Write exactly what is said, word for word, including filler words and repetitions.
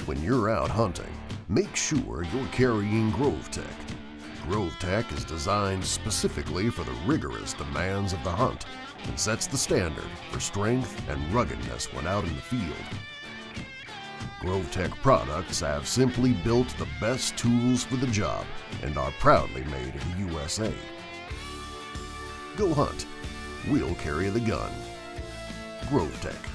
When you're out hunting, make sure you're carrying GrovTec. GrovTec is designed specifically for the rigorous demands of the hunt and sets the standard for strength and ruggedness when out in the field. GrovTec products have simply built the best tools for the job and are proudly made in the U S A. Go hunt. We'll carry the gun. GrovTec.